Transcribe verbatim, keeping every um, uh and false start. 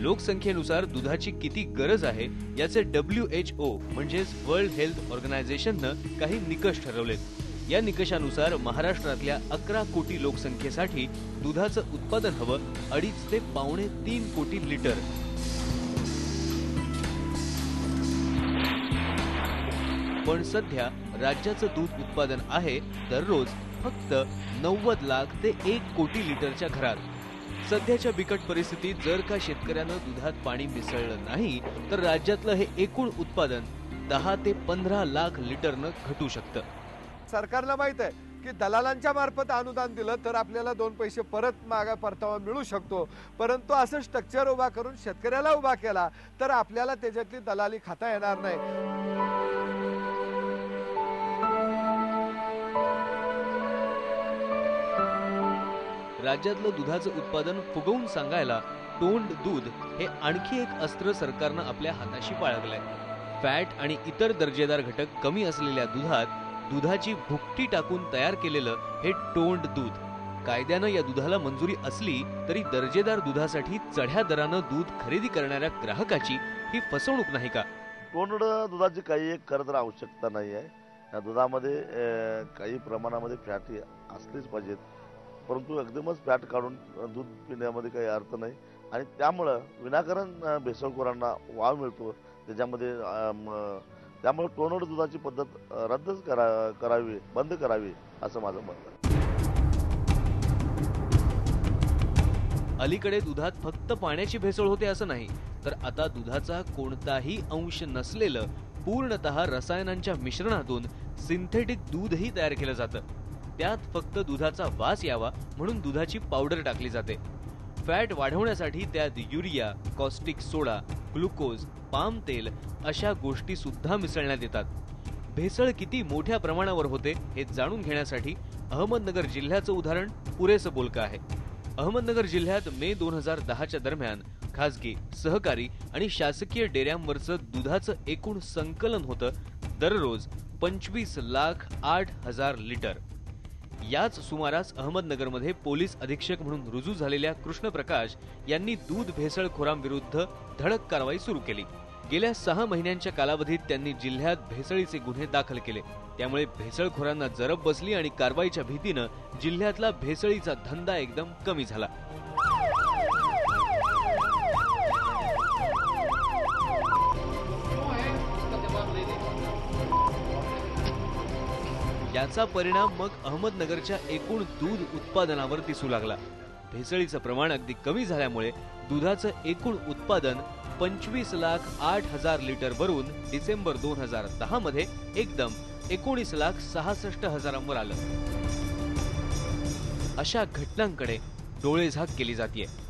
लोकसंख्येनुसार दुधाची किती गरज आहे याचे डब्ल्यू एच ओ म्हणजेच वर्ल्ड हेल्थ ऑर्गनायझेशननं काही निकष ठरवलेत। या निकषानुसार महाराष्ट्रातल्या अकरा कोटी लोकसंख्येसाठी दुधाचं उत्पादन हवं अडीच ते पावणे तीन कोटी लिटर। पण सध्या राज्याचं दूध उत्पादन आहे दररोज फक्त नव्वद लाख ते एक कोटी लिटरच्या घरात। सध्याच्या बिकट परिस्थितीत जर का शेतकऱ्यानं दुधात पाणी मिसळलं नाही तर राज्यातलं हे एकूण उत्पादन दहा ते पंधरा लाख लिटरनं घटू शकतं। सरकारला माहित आहे की दलालांच्या मार्फत अनुदान दिलं तर आपल्याला दोन पैसे परत मागा परतावा मिळू शकतो, परंतु असं स्ट्रक्चर उभा करून शेतकऱ्याला उभा केला तर आपल्याला त्याच्यातली दलाली खाता येणार नाही। राज्यातलं दुधाचं उत्पादन फुगवून सांगायला तोंड दूध हे आणखी एक अस्त्र सरकारनं आपल्या हाताशी बाळगलंय। फॅट आणि इतर दर्जेदार घटक कमी असलेल्या दुधात दुधाची भुकटी टाकून तयार केलेलं हे तोंड दूध। कायद्यानं या दुधाला मंजुरी असली तरी दर्जेदार दुधासाठी चढ्या दरानं दूध खरेदी करणाऱ्या ग्राहकाची ही फसवणूक नाही का? तोंड दुधाची काही एक खरं तर आवश्यकता नाही आहे। या दुधामध्ये काही प्रमाणामध्ये फॅट असलीच पाहिजेत, परंतु एकदमच फॅट काढून दूध पिण्यामध्ये काही अर्थ नाही आणि त्यामुळं विनाकारण भेसळखोरांना वाव मिळतो त्याच्यामध्ये। त्यामुळे तोंड दुधाची पद्धत रद्दच करा करावी बंद करावी असं माझं मत आहे। अलीकडे दुधात फक्त पाण्याची भेसळ होते असं नाही, तर आता दुधाचा कोणताही अंश नसलेलं पूर्णतः रसायनांच्या मिश्रणातून सिंथेटिक दूधही तयार केलं जातं। त्यात फक्त दुधाचा वास यावा म्हणून दुधाची पावडर टाकली जाते। फॅट वाढवण्यासाठी त्यात urea, caustic soda, glucose, palm तेल अशा गोष्टी सुद्धा मिसळण्यात येतात। भेसळ किती मोठ्या प्रमाणावर होते हे जाणून घेण्यासाठी अहमदनगर जिल्ह्याचं उदाहरण पुरेसं बोलकं आहे। अहमदनगर जिल्ह्यात मे दोन हजार दहाच्या दरम्यान खासगी, सहकारी आणि शासकीय डेऱ्यांवरचं दुधाचं एकूण संकलन होतं दररोज पंचवीस लाख आठ हजार लिटर। याच सुमारास अहमदनगरमध्ये पोलीस अधीक्षक म्हणून रुजू झालेल्या कृष्णप्रकाश यांनी दूध भेसळखोरांविरुद्ध धडक कारवाई सुरू केली। गेल्या सहा महिन्यांच्या कालावधीत त्यांनी जिल्ह्यात भेसळीचे गुन्हे दाखल केले। त्यामुळे भेसळखोरांना जरब बसली आणि कारवाईच्या भीतीनं जिल्ह्यातला भेसळीचा धंदा एकदम कमी झाला। याचा परिणाम मग अहमदनगरच्या एकूण दूध उत्पादनावर दिसू लागला। भेसळीचं प्रमाण अगदी कमी झाल्यामुळे दुधाचं एकूण उत्पादन पंचवीस लाख आठ हजार लिटर वरून डिसेंबर दोन हजार दहा मध्ये एकदम एकोणीस लाख सहासष्ट हजारांवर आलं। अशा घटनांकडे डोळेझाक केली जाते।